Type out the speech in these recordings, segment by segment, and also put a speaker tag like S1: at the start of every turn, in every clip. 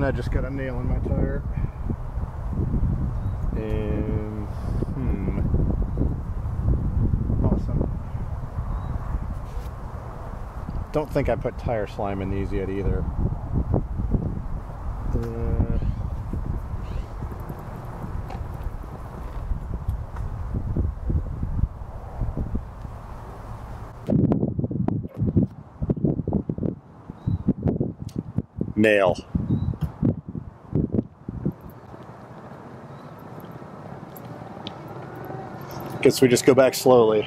S1: I just got a nail in my tire. And awesome. Don't think I put tire slime in these yet either. Nail. Guess we just go back slowly.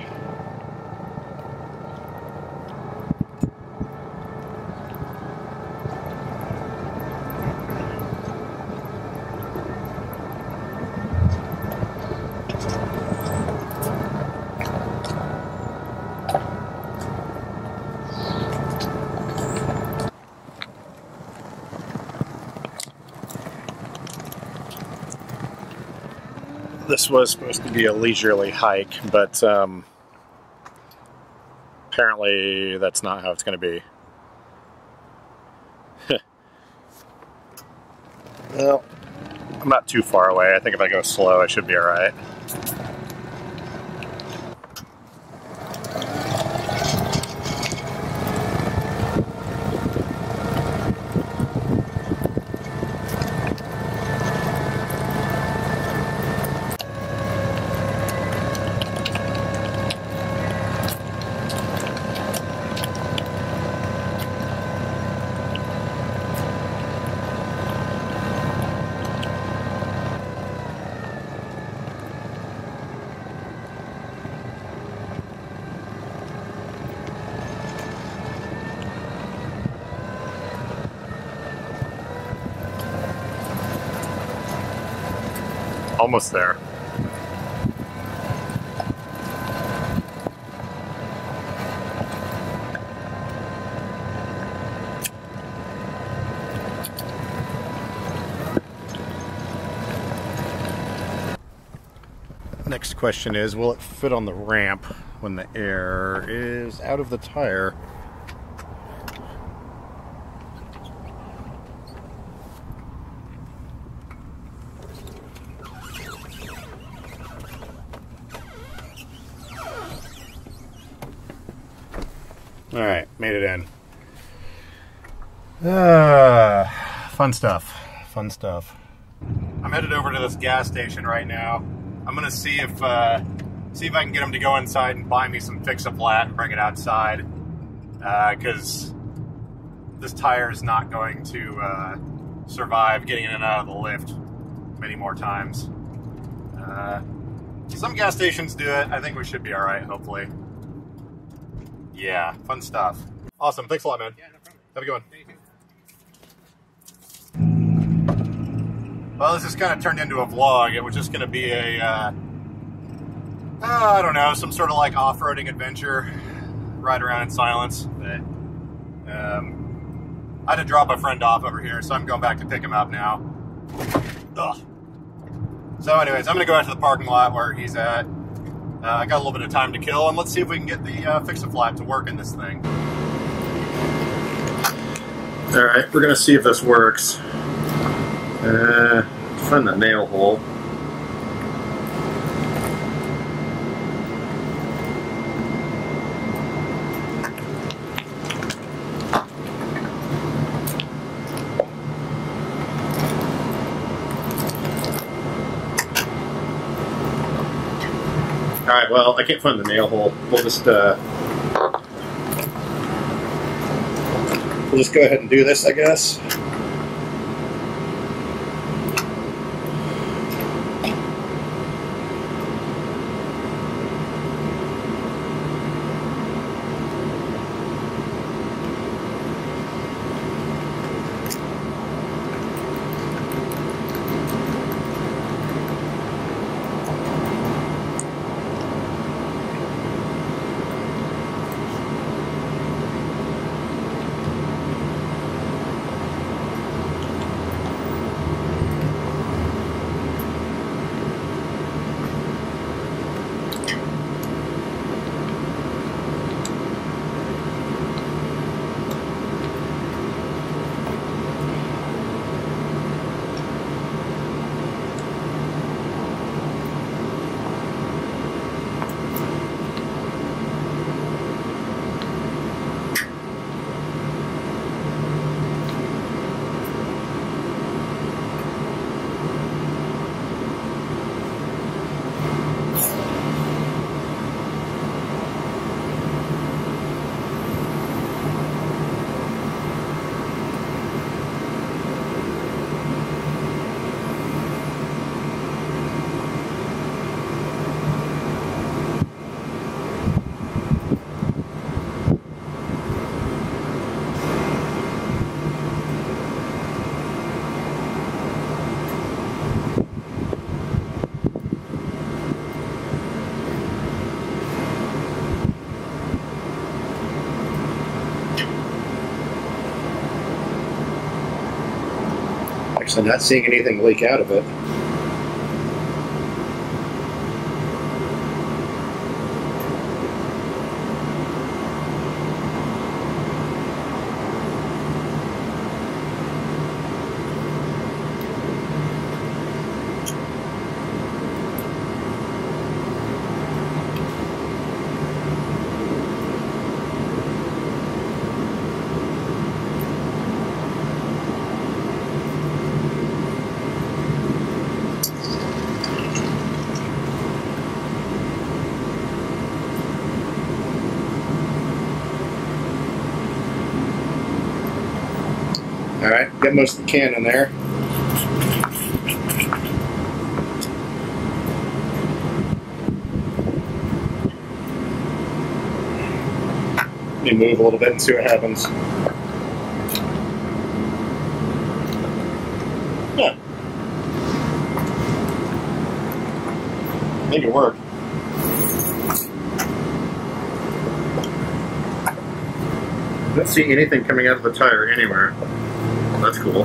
S1: This was supposed to be a leisurely hike, but apparently that's not how it's going to be. Well, I'm not too far away. I think if I go slow, I should be all right. Almost there. Next question is, will it fit on the ramp when the air is out of the tire? Alright, made it in. Fun stuff. Fun stuff. I'm headed over to this gas station right now. I'm gonna see if I can get them to go inside and buy me some Fix-A-Flat and bring it outside. Because this tire is not going to survive getting in and out of the lift many more times. Some gas stations do it. I think we should be alright, hopefully. Yeah, fun stuff. Awesome. Thanks a lot, man.
S2: Yeah, no problem.
S1: Have a good one.
S2: Thank you.
S1: Well, this has kind of turned into a vlog. It was just going to be a, I don't know, some sort of like off-roading adventure. Ride around in silence. But, I had to drop a friend off over here, so I'm going back to pick him up now. Ugh. So anyways, I'm going to go out to the parking lot where he's at. I got a little bit of time to kill, and let's see if we can get the Fix-A-Flat to work in this thing. Alright, we're going to see if this works. Find the nail hole. Alright, well, I can't find the nail hole. We'll just go ahead and do this, I guess. So not seeing anything leak out of it. Alright, get most of the can in there. Let me move a little bit and see what happens. Yeah. Make it work. I don't see anything coming out of the tire anywhere. That's cool.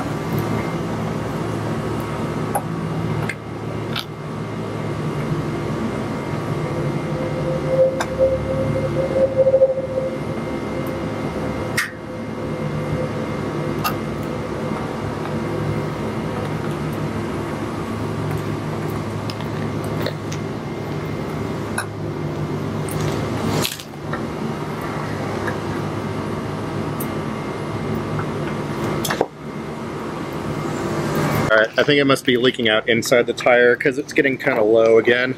S1: Alright, I think it must be leaking out inside the tire because it's getting kind of low again.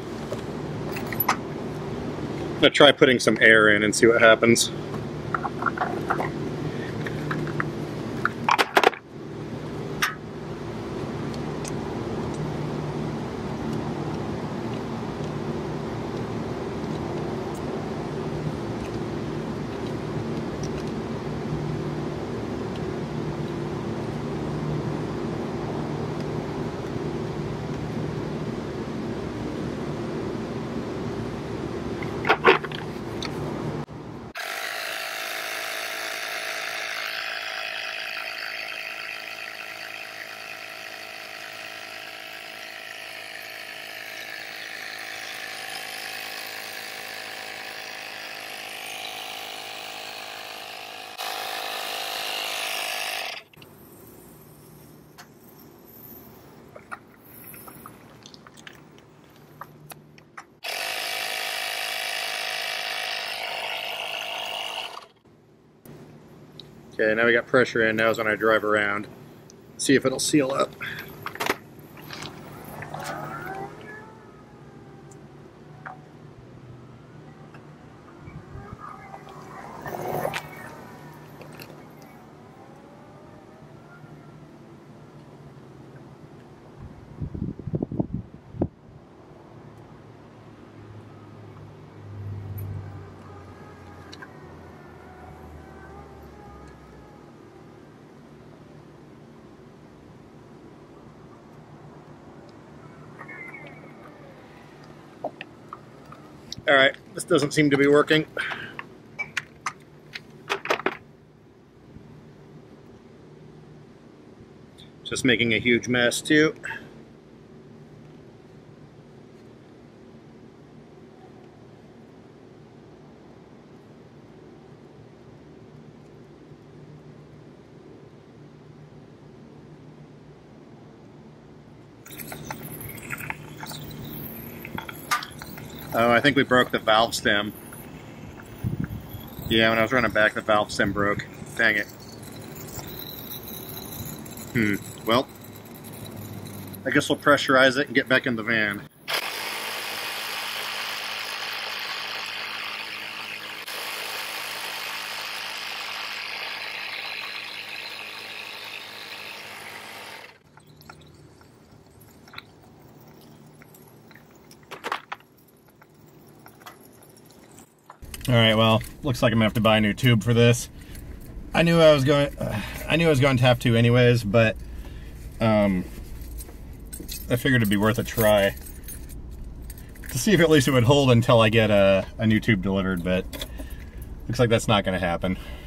S1: I'm going to try putting some air in and see what happens. Okay, now we got pressure in. Now is when I drive around. See if it'll seal up. Alright, this doesn't seem to be working. Just making a huge mess too. Oh, I think we broke the valve stem. Yeah, when I was running back, the valve stem broke. Dang it. Well, I guess we'll pressurize it and get back in the van. Alright, well, looks like I'm gonna have to buy a new tube for this. I knew I was going to have to anyways, but I figured it'd be worth a try to see if at least it would hold until I get a new tube delivered, but looks like that's not gonna happen.